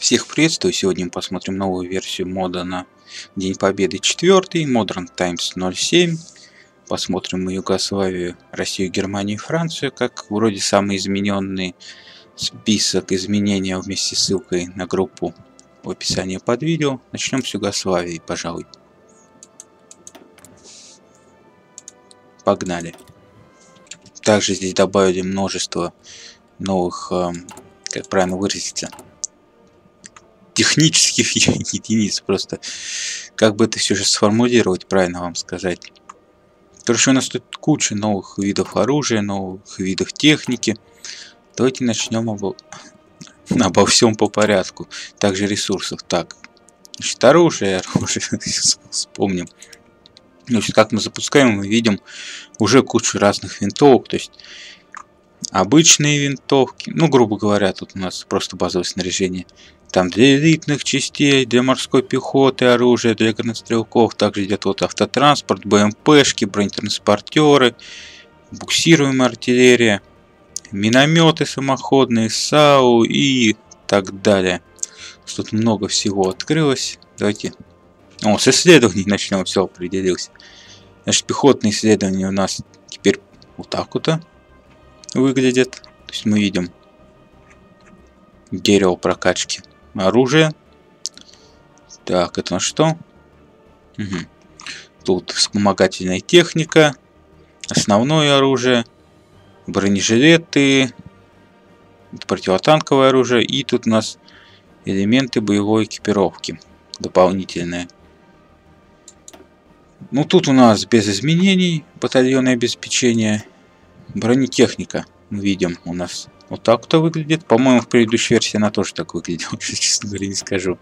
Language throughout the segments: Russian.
Всех приветствую! Сегодня мы посмотрим новую версию мода на День Победы 4, Modern Times 07. Посмотрим мы Югославию, Россию, Германию и Францию, как вроде самый измененный список изменений вместе с ссылкой на группу в описании под видео. Начнем с Югославии, пожалуй. Погнали! Также здесь добавили множество новых, как правильно выразиться, технических единиц, просто как бы это все же сформулировать, правильно вам сказать. Короче, у нас тут куча новых видов оружия, новых видов техники. Давайте начнем обо всем по порядку. Также ресурсов. Так, значит, оружие, вспомним. Значит, как мы запускаем, мы видим уже кучу разных винтовок, то есть обычные винтовки, ну, грубо говоря, тут у нас просто базовое снаряжение. Там для элитных частей, для морской пехоты оружие, для горнострелков. Также идет вот автотранспорт, БМПшки, бронетранспортеры, буксируемая артиллерия, минометы самоходные, САУ и так далее. Тут много всего открылось. Давайте с исследований начнем, все определился. Значит, пехотные исследования у нас теперь вот так вот выглядят. То есть мы видим дерево прокачки оружия. Так, это на что? Тут вспомогательная техника, основное оружие, бронежилеты, противотанковое оружие, и тут у нас элементы боевой экипировки дополнительные. Ну тут у нас без изменений батальонное обеспечение, бронетехника. Мы видим, у нас вот так вот выглядит. По-моему, в предыдущей версии она тоже так выглядела, честно говоря, не скажу.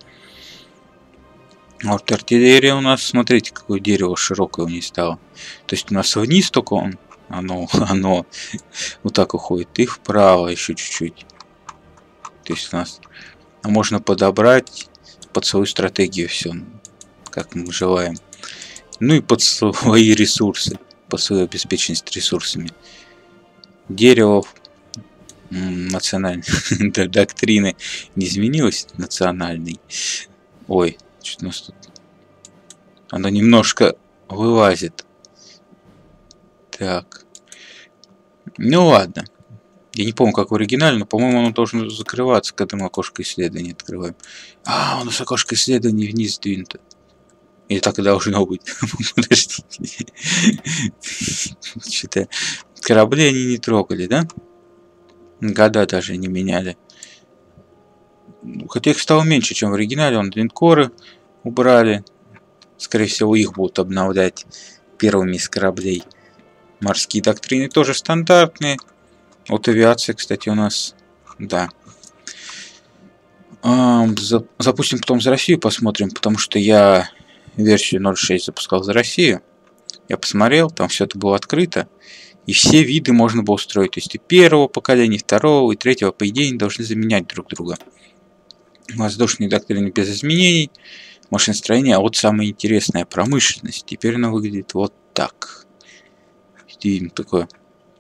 Вот артиллерия у нас, смотрите, какое дерево широкое у нее стало. То есть у нас вниз только оно вот так уходит, и вправо еще чуть-чуть. То есть у нас можно подобрать под свою стратегию все, как мы желаем. Ну и под свои ресурсы, под свою обеспеченность ресурсами. Дерево национальной доктрины не изменилось, национальной. Ой, что у нас тут? Оно немножко вылазит. Так. Ну ладно. Я не помню, как в оригинале, но, по-моему, оно должно закрываться, когда мы окошко исследования открываем. У нас окошко исследований вниз сдвинуто. Или так и должно быть. Подождите. Что-то корабли они не трогали, да? Года даже не меняли. Хотя их стало меньше, чем в оригинале. Линкоры убрали. Скорее всего, их будут обновлять первыми из кораблей. Морские доктрины тоже стандартные. Вот авиация, кстати, у нас, да. Запустим потом за Россию, посмотрим, потому что я версию 0.6 запускал за Россию. Я посмотрел, там все это было открыто. И все виды можно было устроить. То есть и первого поколения, и второго, и третьего, по идее, они должны заменять друг друга. Воздушные доктрины без изменений. Машиностроение. А вот самое интересное, промышленность. Теперь она выглядит вот так. Видим такое.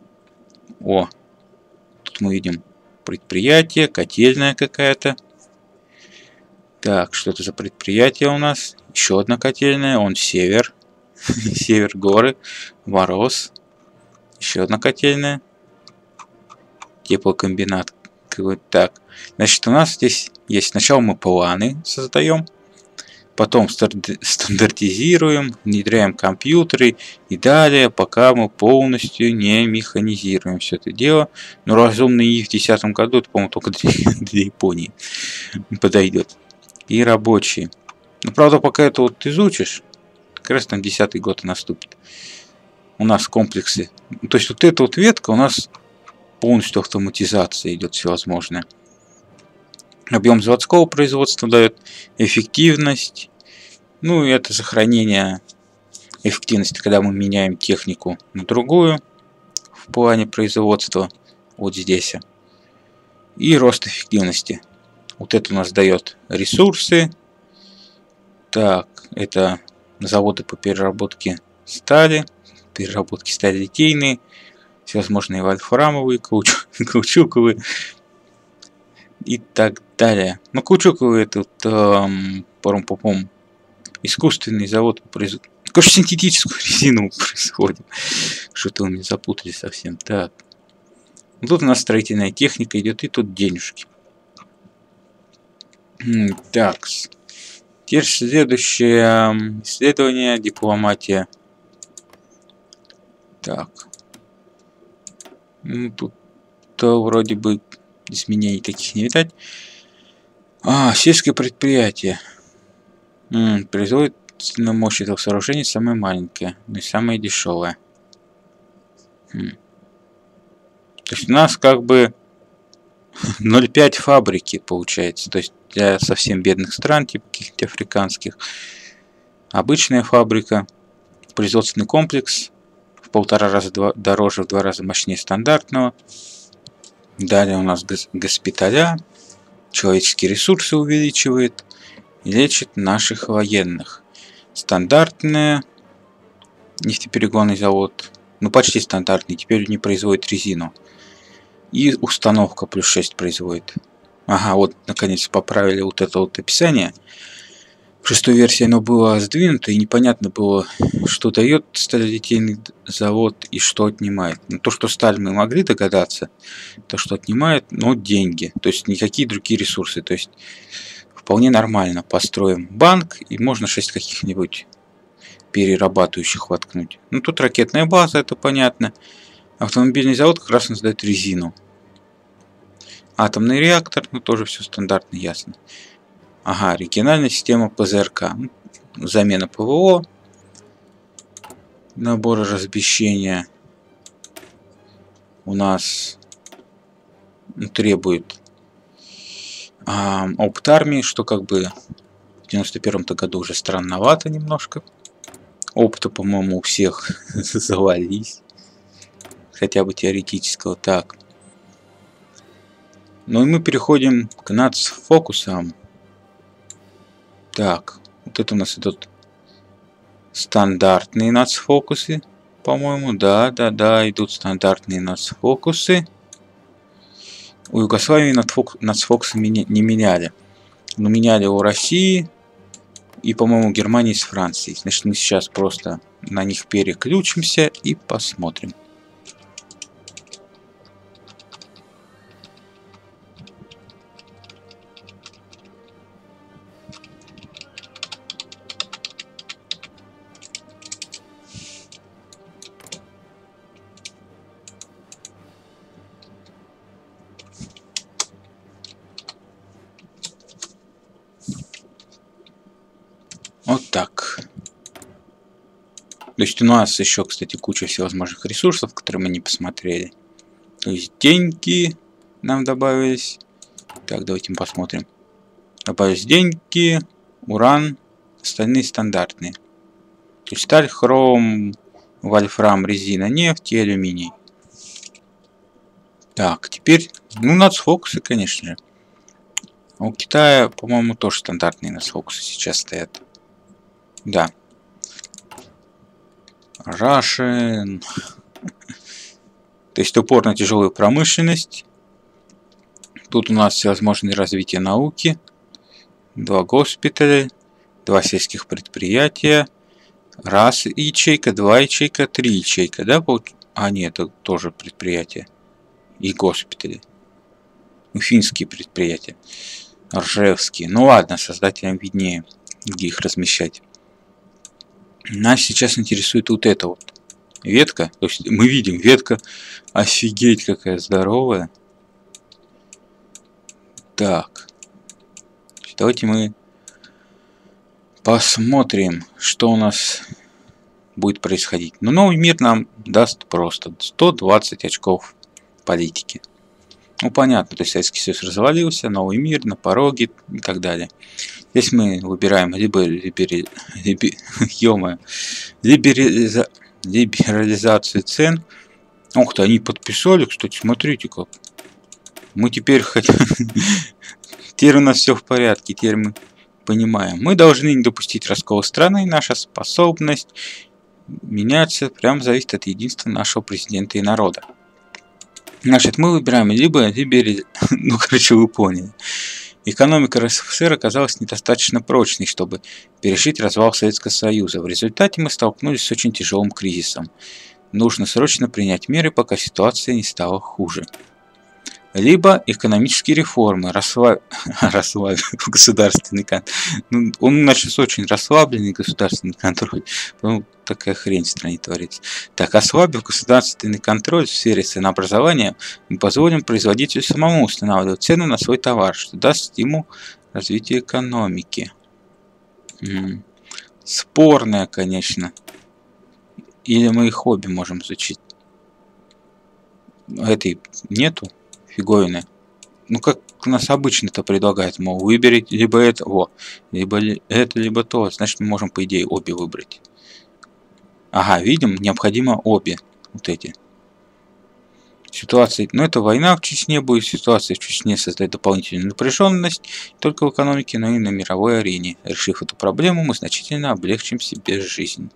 Тут мы видим предприятие, котельная какая-то. Так, что это за предприятие у нас? Еще одна котельная. Север. Север, горы. Мороз. Еще одна котельная. Теплокомбинат. Так. Значит, у нас здесь есть. Сначала мы планы создаем. Потом стандартизируем. Внедряем компьютеры. И далее, пока мы полностью не механизируем все это дело. Но разумный ИИ в 2010 году, это, по-моему, только для Японии подойдет. И рабочие. Но, правда, пока это вот изучишь, как раз там 10-й год наступит. У нас комплексы. То есть вот эта вот ветка у нас полностью автоматизация идет всевозможная. Объем заводского производства дает эффективность. Ну и это сохранение эффективности, когда мы меняем технику на другую в плане производства. Вот здесь. И рост эффективности. Вот это у нас дает ресурсы. Так, это заводы по переработке стали. Переработки стали литейные. Всевозможные вольфрамовые, каучуковые. и так далее. Ну, Каучуковый этот паром-попом искусственный завод производит. Короче, синтетическую резину происходит. Что-то вы меня запутали совсем. Так. Тут у нас строительная техника идет, и тут денежки. Так. Теперь следующее исследование, дипломатия. Так. Ну, тут-то вроде бы изменений таких не видать. Сельское предприятие. Производительная мощь этого сооружения самая маленькая, но и самая дешевая. То есть у нас как бы 0,5 фабрики получается. То есть для совсем бедных стран, типа каких-нибудь африканских, обычная фабрика, производственный комплекс в 1,5 раза дороже, в 2 раза мощнее стандартного. Далее у нас госпиталя, человеческие ресурсы увеличивает и лечит наших военных. Стандартная нефтеперегонный завод, ну почти стандартный, теперь не производит резину. И установка плюс 6 производит. Ага, вот наконец поправили вот это вот описание. В 6-й версии оно было сдвинуто, и непонятно было, что дает сталелитейный завод и что отнимает. Но то, что сталь мы могли догадаться, то, что отнимает, но деньги. То есть никакие другие ресурсы. То есть вполне нормально. Построим банк, и можно 6 каких-нибудь перерабатывающих воткнуть. Ну, тут ракетная база, это понятно. Автомобильный завод как раз нас дает резину. Атомный реактор, ну тоже все стандартно, ясно. Ага, региональная система ПЗРК. Замена ПВО. Набор размещения у нас требует опыт армии, что как бы в 91-м году уже странновато немножко. Опыта, по-моему, у всех завались. Хотя бы теоретического. Так. Ну и мы переходим к нацфокусам. Так. Вот это у нас идут стандартные нацфокусы. По-моему, да, идут стандартные нацфокусы. У Югославии нацфокусы не меняли. Но меняли у России и, по-моему, Германии с Францией. Значит, мы сейчас просто на них переключимся и посмотрим. Вот так. То есть у нас еще, кстати, куча всевозможных ресурсов, которые мы не посмотрели. То есть деньги нам добавились. Так, давайте посмотрим. Добавились деньги, уран, остальные стандартные. То есть сталь, хром, вольфрам, резина, нефть и алюминий. Так, теперь, ну, нацфокусы, конечно же. У Китая, по-моему, тоже стандартные нацфокусы сейчас стоят. Да. Russian. То есть упор на тяжелую промышленность. Тут у нас всевозможные развития науки. 2 госпиталя, 2 сельских предприятия. 1 ячейка, 2 ячейка, 3 ячейка, да? Нет, это тоже предприятие. И госпитали. Финские предприятия. Ржевские. Ну ладно, создателям виднее, где их размещать. Нас сейчас интересует вот эта вот ветка. То есть мы видим, ветка офигеть какая здоровая. Так. Давайте мы посмотрим, что у нас будет происходить. Но новый мир нам даст просто 120 очков политики. Ну понятно, то есть Советский Союз развалился, новый мир на пороге и так далее. Здесь мы выбираем либерализацию цен. Ух ты, они подписали, кстати, смотрите как. Мы теперь хотим... Теперь у нас все в порядке, теперь мы понимаем. Мы должны не допустить раскола страны, наша способность меняться прям зависит от единства нашего президента и народа. Значит, мы выбираем либо Либерия, ну, короче, вы поняли. Экономика РСФСР оказалась недостаточно прочной, чтобы пережить развал Советского Союза. В результате мы столкнулись с очень тяжелым кризисом. Нужно срочно принять меры, пока ситуация не стала хуже. Либо экономические реформы, государственный контроль. Ну, он начался очень расслабленный государственный контроль. Ну, такая хрень в стране творится. Так, ослабив государственный контроль в сфере ценообразования, мы позволим производителю самому устанавливать цену на свой товар, что даст стимул развитию экономики. Спорное, конечно. Или мы и хобби можем изучить. Этой нету фиговины. Ну, как нас обычно-то предлагают, мол, выберите либо это, либо это, либо то. Значит, мы можем, по идее, обе выбрать. Ага, видим, необходимо обе. Вот эти. Ситуация, ну, это война в Чечне будет. Ситуация в Чечне создает дополнительную напряженность только в экономике, но и на мировой арене. Решив эту проблему, мы значительно облегчим себе жизнь.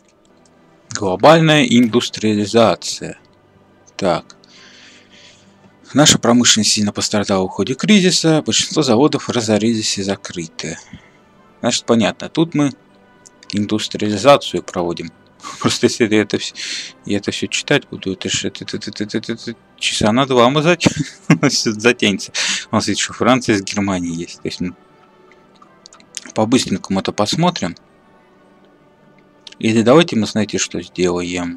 Глобальная индустриализация. Так. Наша промышленность сильно пострадала в ходе кризиса, большинство заводов разорились и закрыты. Значит, понятно, тут мы индустриализацию проводим. Просто если я это все читать буду, это часа на 2 мы затянется. У нас еще Франция с Германией есть. То есть мы по-быстренькому это посмотрим. Или давайте мы, знаете, что сделаем.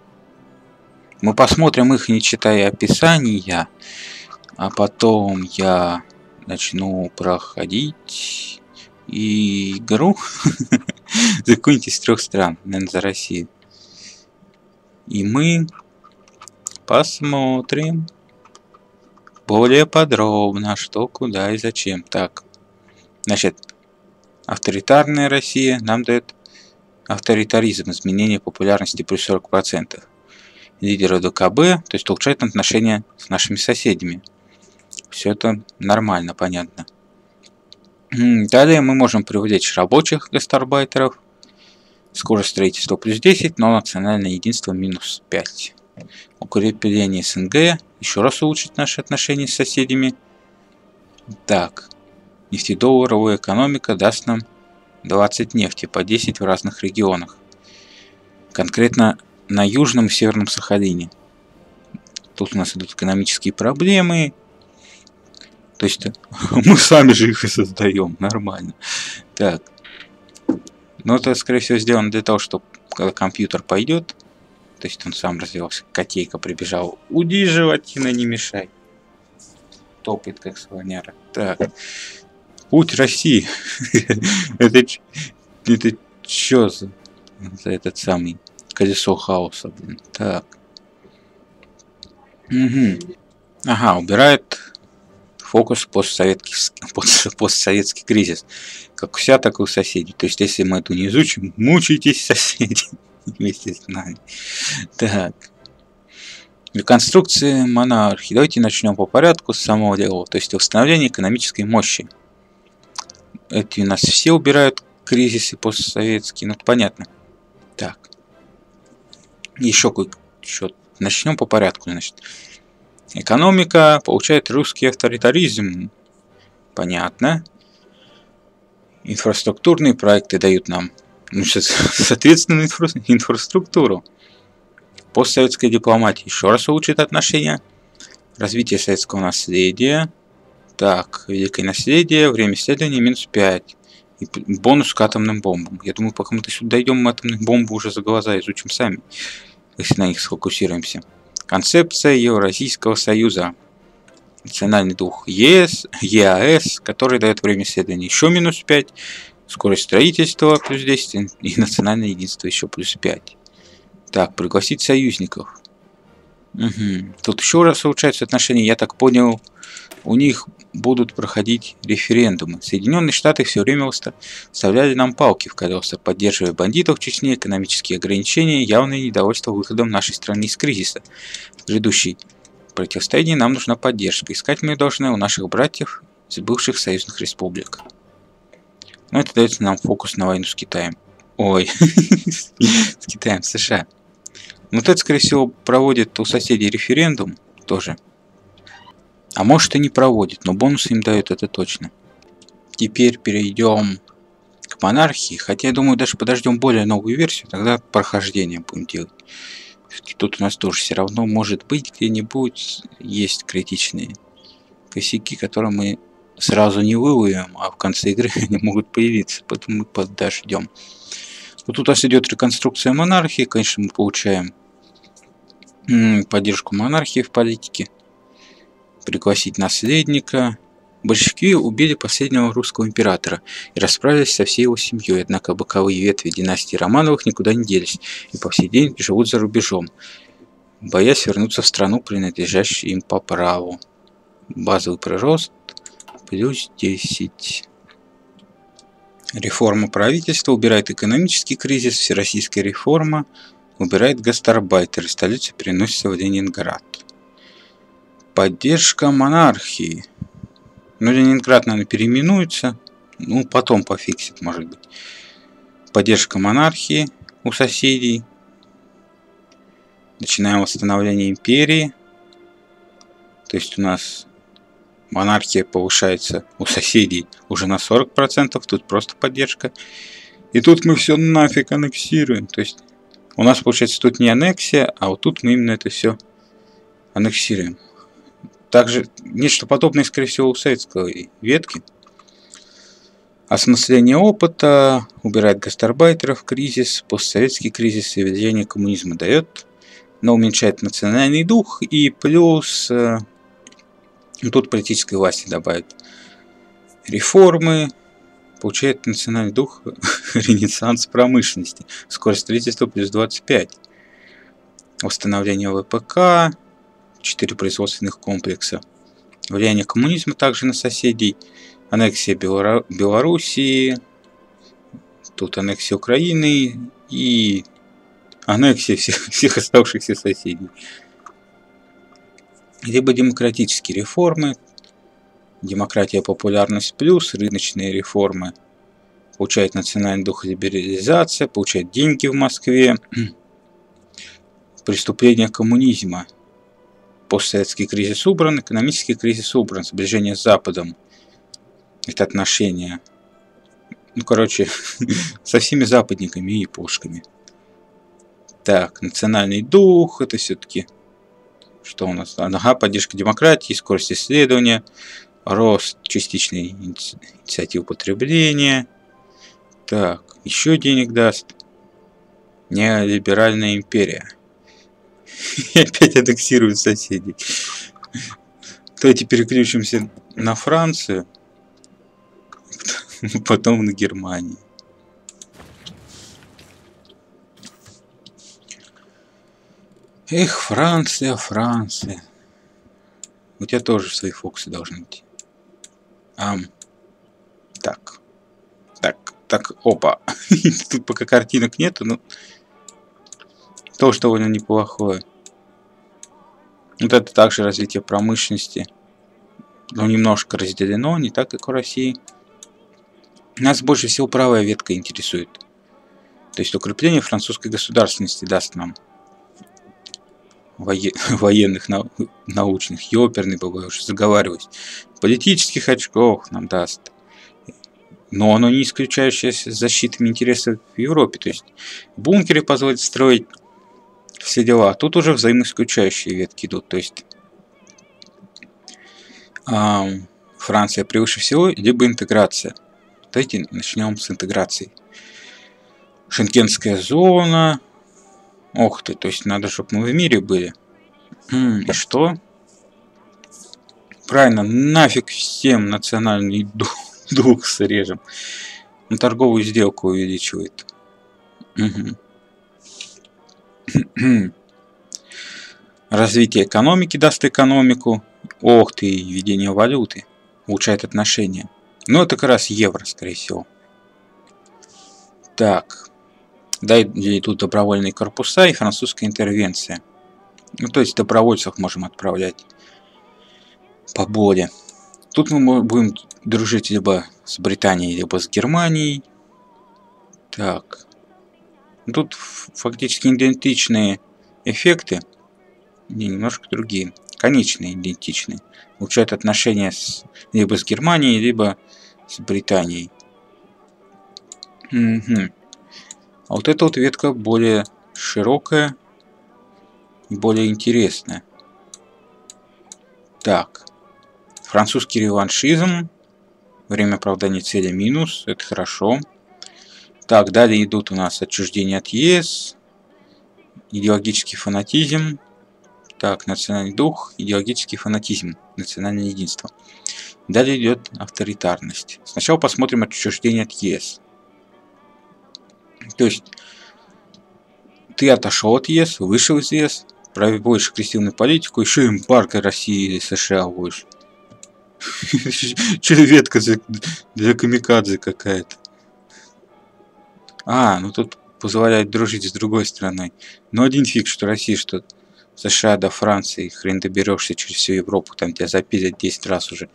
Мы посмотрим их, не читая описания, а потом я начну проходить игру за какую-нибудь из 3 стран, наверное, за Россию. И мы посмотрим более подробно, что, куда и зачем. Так, значит, авторитарная Россия нам дает авторитаризм, изменение популярности плюс 40%. Лидеры ДКБ, то есть улучшают отношения с нашими соседями. Все это нормально, понятно. Далее мы можем привлечь рабочих гастарбайтеров. Скорость строительства плюс 10, но национальное единство минус 5. Укрепление СНГ. Еще раз улучшить наши отношения с соседями. Так. Нефтедолларовая экономика даст нам 20 нефти по 10 в разных регионах. Конкретно на Южном и Северном Сахалине. Тут у нас идут экономические проблемы. То есть мы сами же их и создаем. Нормально. Так. Но это, скорее всего, сделано для того, чтобы когда компьютер пойдет, то есть он сам развивался, котейка прибежал. Уйди, животина, не мешай. Топает, как слоняра. Так. Путь России. Это что за этот самый колесо хаоса, блин. Так. Ага, убирает фокус постсоветский кризис. Как у себя, так и у соседей. То есть, если мы эту не изучим, мучайтесь, соседи, вместе с нами. Так. Реконструкция монархии. Давайте начнем по порядку с самого дела. То есть, восстановление экономической мощи. Эти у нас все убирают кризисы постсоветские. Ну, понятно. Так. Еще кое-что. Начнем по порядку, значит. Экономика получает русский авторитаризм. Понятно. Инфраструктурные проекты дают нам, соответственно, инфраструктуру. Постсоветская дипломатия еще раз улучшит отношения. Развитие советского наследия. Так, великое наследие, время исследования минус 5. И бонус к атомным бомбам. Я думаю, пока мы до сюда дойдем, мы атомные бомбы уже за глаза изучим сами, если на них сфокусируемся. Концепция Евразийского союза. Национальный дух ЕАЭС, который дает время исследования еще минус 5. Скорость строительства плюс 10. И национальное единство еще плюс 5. Так, пригласить союзников. Тут еще раз улучшаются отношения. Я так понял, у них будут проходить референдумы. Соединенные Штаты все время вставляли нам палки в колеса, поддерживая бандитов в Чечне, экономические ограничения, явное недовольство выходом нашей страны из кризиса. В грядущей противостоянии нам нужна поддержка. Искать мы должны у наших братьев из бывших союзных республик. Но это дает нам фокус на войну с Китаем. Ой, с Китаем, США. Вот это, скорее всего, проводит у соседей референдум. тоже. А может и не проводит, но бонусы им дают, это точно. Теперь перейдем к монархии. Хотя я думаю, даже подождем более новую версию, тогда прохождение будем делать. Тут у нас тоже все равно может быть где-нибудь есть критичные косяки, которые мы сразу не выловим, а в конце игры они могут появиться, поэтому мы подождем. Вот тут у нас идет реконструкция монархии, конечно, мы получаем поддержку монархии в политике, пригласить наследника. Большевики убили последнего русского императора и расправились со всей его семьей, однако боковые ветви династии Романовых никуда не делись и по сей день живут за рубежом, боясь вернуться в страну, принадлежащую им по праву. Базовый прирост плюс 10. Реформа правительства убирает экономический кризис, всероссийская реформа убирает гастарбайтеры, столица переносится в Ленинград. Поддержка монархии. Ну, Ленинград, наверное, переименуется. Ну, потом пофиксит, может быть. Поддержка монархии у соседей. Начинаем восстановление империи. То есть у нас монархия повышается у соседей уже на 40%. Тут просто поддержка. И тут мы все нафиг аннексируем. То есть у нас, получается, тут не аннексия, а вот тут мы именно это все аннексируем. Также нечто подобное, скорее всего, у советской ветки. Осмысление опыта, убирает гастарбайтеров, кризис, постсоветский кризис и введение коммунизма дает, но уменьшает национальный дух и плюс тут политической власти добавит реформы, получает национальный дух, ренессанс промышленности, скорость строительства плюс 25, восстановление ВПК, 4 производственных комплекса. Влияние коммунизма также на соседей. Аннексия Белоруссии. Тут аннексия Украины. И аннексия всех оставшихся соседей. Либо демократические реформы. Демократия, популярность плюс. Рыночные реформы. Получает национальный дух, либерализация. Получает деньги в Москве. Преступление коммунизма. Постсоветский кризис убран, экономический кризис убран, сближение с Западом. Это отношения, ну, короче, со всеми западниками и япошками. Так, национальный дух, это все-таки, что у нас? Ага, поддержка демократии, скорость исследования, рост частичной инициативы потребления. Так, еще денег даст. Неолиберальная империя. И опять аннексируют соседей. Давайте переключимся на Францию, потом на Германию. Эх, Франция, Франция. У тебя тоже свои фокусы должны быть. Так, опа. Тут пока картинок нету, но тоже довольно неплохое. Вот это также развитие промышленности. Но немножко разделено, не так, как у России. Нас больше всего правая ветка интересует. То есть укрепление французской государственности даст нам военных, научных, ёперный, бываю, уже заговариваюсь. Политических очков нам даст. Но оно не исключающее защитами интересов в Европе. То есть бункеры позволят строить все дела. Тут уже взаимоисключающие ветки идут. То есть Франция превыше всего, либо интеграция. Давайте начнем с интеграции. Шенгенская зона. Ох ты, то есть надо, чтобы мы в мире были. И что? Правильно, нафиг всем национальный дух срежем. Но торговую сделку увеличивает. Развитие экономики даст экономику. Ох ты, введение валюты. Улучшает отношения. Ну, это как раз евро, скорее всего. Так. Далее тут добровольные корпуса и французская интервенция. Ну, то есть добровольцев можем отправлять по боли. Тут мы будем дружить либо с Британией, либо с Германией. Так. Тут фактически идентичные эффекты. Не, немножко другие. конечные идентичны. Улучшают отношения либо с Германией, либо с Британией. Угу. А вот эта вот ветка более широкая и более интересная. Так. Французский реваншизм. Время оправдания цели минус. Это хорошо. Так, далее идут у нас отчуждение от ЕС. Идеологический фанатизм. Так, национальный дух, идеологический фанатизм, национальное единство. Далее идет авторитарность. Сначала посмотрим отчуждение от ЕС. То есть, ты отошел от ЕС, вышел из ЕС, проводишь агрессивную политику, еще эмбарго России или США будешь. Че ветка для камикадзе какая-то. Ну тут позволяет дружить с другой страной. Но один фиг, что Россия, что США до Франции, хрен доберешься через всю Европу, там тебя запилят 10 раз уже.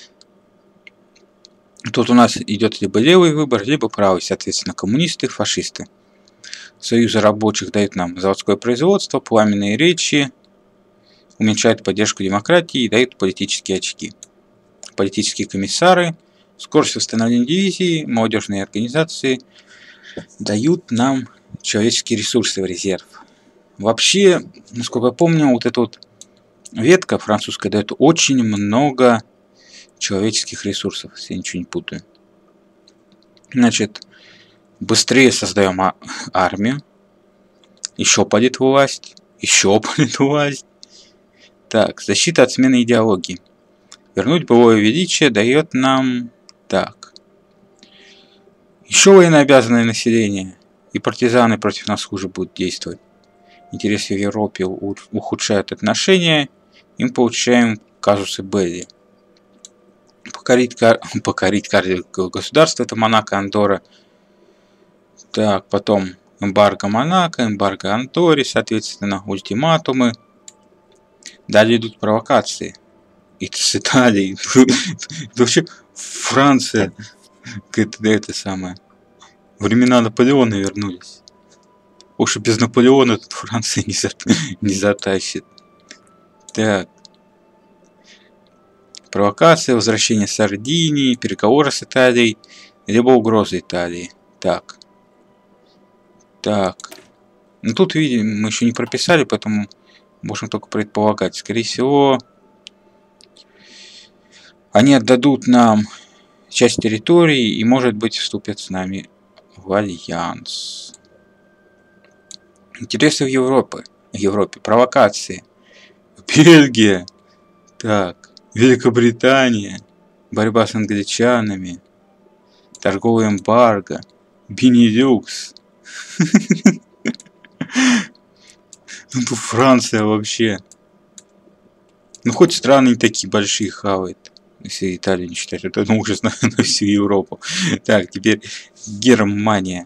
Тут у нас идет либо левый выбор, либо правый, соответственно, коммунисты, фашисты. Союзы рабочих дают нам заводское производство, пламенные речи, уменьшают поддержку демократии и дают политические очки. Политические комиссары, скорость восстановления дивизии, молодежные организации дают нам человеческие ресурсы в резерв. Вообще, насколько я помню, вот эта вот ветка французская дает очень много человеческих ресурсов, если я ничего не путаю. Значит, быстрее создаем армию, еще падет власть, еще падет власть. Так, защита от смены идеологии. Вернуть былое величие дает нам... Так. Еще военнообязанное население. И партизаны против нас хуже будут действовать. Интересы в Европе ухудшают отношения. И мы получаем казусы белли. Покорить кардинальное государство. Это Монако, Андорра. Так, потом эмбарго Монако, эмбарго Андорре, соответственно, ультиматумы. Далее идут провокации. И с Италией. Это вообще Франция. Это самое. Времена Наполеона вернулись. Уж и без Наполеона тут Франция не затащит. Так. Провокация, возвращение Сардинии, переговоры с Италией, либо угроза Италии. Так. Так. Ну тут, видим, мы еще не прописали, поэтому можем только предполагать. Скорее всего, они отдадут нам часть территории и, может быть, вступят с нами в альянс. Интересы в Европе. Провокации. Бельгия. Так. Великобритания. Борьба с англичанами. Торговый эмбарго. Бенилюкс. Ну, Франция вообще. Ну, хоть страны не такие большие хавает. Если Италию не считать, это ужас на всю Европу. Так, теперь Германия.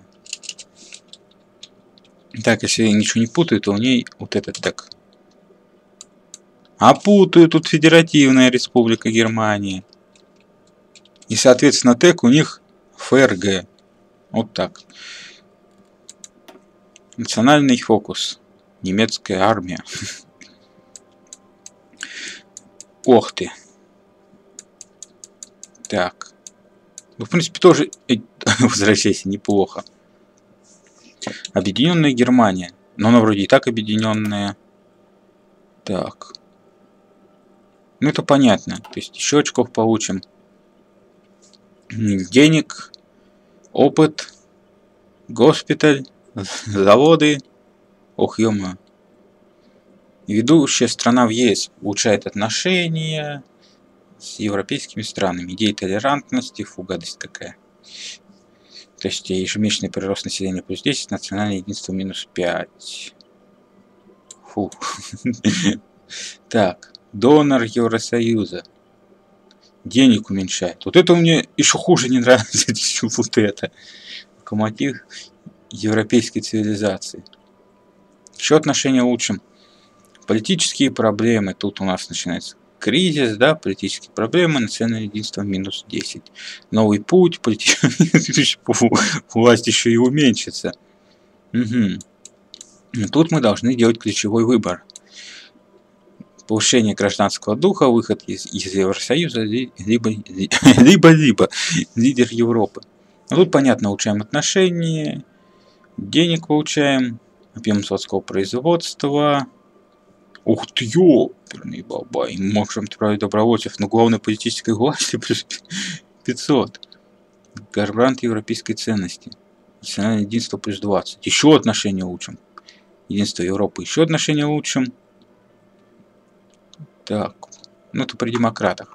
Так, если я ничего не путаю, то у ней вот этот так. А путаю, тут Федеративная Республика Германия. И, соответственно, ТЭК у них ФРГ. Вот так. Национальный фокус. Немецкая армия. Ох ты. Так. Ну, в принципе, тоже, возвращайся, неплохо. Объединенная Германия. Но она вроде и так объединенная. Так. Ну, это понятно. То есть еще очков получим. Денег, опыт, госпиталь, заводы. Ох, ё-моё. Ведущая страна в ЕС улучшает отношения с европейскими странами. Идея толерантности, фу, гадость какая. То есть ежемесячный прирост населения плюс 10, национальное единство минус 5. Фу. Так, донор Евросоюза. Денег уменьшает. Вот это мне еще хуже не нравится, чем вот это. Локомотив европейской цивилизации. Еще отношения улучшим. Политические проблемы. Тут у нас начинается кризис, да, политические проблемы, национальное единство минус 10. Новый путь, власть еще и уменьшится. Угу. Тут мы должны делать ключевой выбор. повышение гражданского духа, выход из Евросоюза, либо лидер Европы. Ну, тут понятно, улучшаем отношения, денег получаем, объем заводского производства. Ух ты, ёперный бабай, можем отправить добровольцев на главной политической власти плюс 500. Гарант европейской ценности. Национальное единство плюс 20. Еще отношения улучшим. Единство Европы. Еще отношения улучшим. Так, ну это при демократах.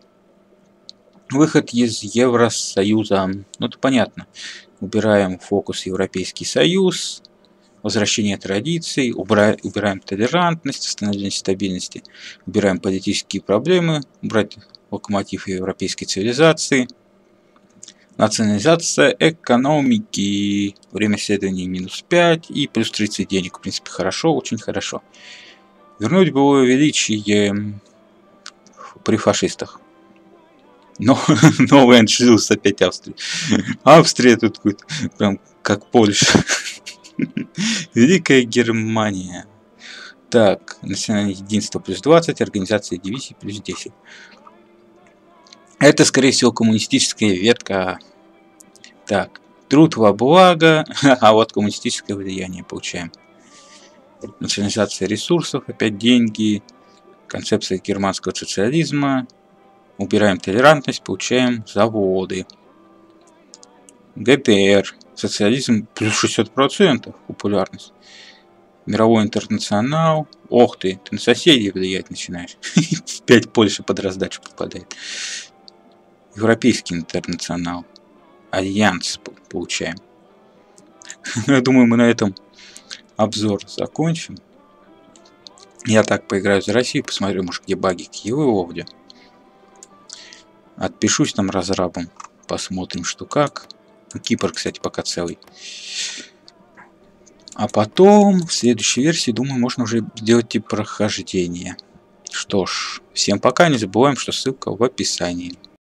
Выход из Евросоюза. Ну это понятно. Убираем фокус Европейский Союз. Возвращение традиций. Убираем толерантность, восстановление стабильности. Убираем политические проблемы. Убрать локомотив европейской цивилизации. Национализация экономики. Время исследований минус 5 и плюс 30 денег. В принципе, хорошо, очень хорошо. Вернуть былое величие при фашистах. Но новый аншлюз опять Австрия. Австрия тут прям как Польша. Великая Германия. Так, национальное единство плюс 20, организация дивизий плюс 10. Это, скорее всего, коммунистическая ветка. Так, труд во благо, а вот коммунистическое влияние получаем. Национализация ресурсов, опять деньги, концепция германского социализма. Убираем толерантность, получаем заводы. ГДР, социализм плюс 60% популярность. Мировой интернационал. Ох ты на соседей влиять начинаешь. 5 Польши под раздачу попадает. Европейский интернационал. Альянс получаем. Я думаю, мы на этом обзор закончим. Я так поиграю за Россию, посмотрю, может, где баги, какие выводы. Отпишусь там разрабом, посмотрим, что как. Кипр, кстати, пока целый. А потом, в следующей версии, думаю, можно уже сделать тип прохождения. Что ж, всем пока, не забываем, что ссылка в описании.